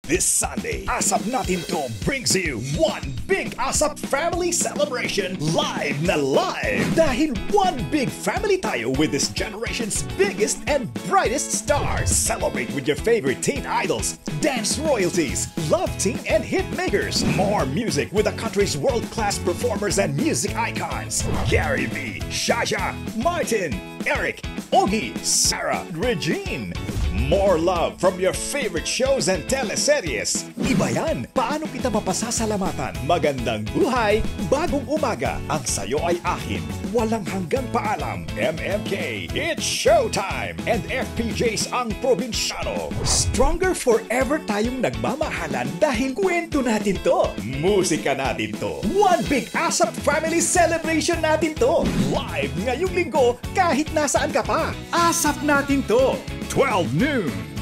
This Sunday, ASAP Natin To brings you one big ASAP family celebration live na live. Dahil one big family tayo with this generation's biggest and brightest stars. Celebrate with your favorite teen idols, dance royalties, love team and hit makers. More music with the country's world-class performers and music icons. Gary V, Shasha, Martin, Eric, Ogie, Sarah, Regine. More love from your favorite shows and teleseries. Iba yan. Paano kita mapasasalamatan? Magandang buhay, bagong umaga. Ang sayo ay akin. Walang hanggang paalam. MMK, it's showtime. And FPJs ang probinsyano. Stronger forever tayong nagmamahalan dahil kwento natin to. Musika natin to. One big ASAP family celebration natin to. Live ngayong linggo kahit nasaan ka pa. ASAP natin to. 12 noon.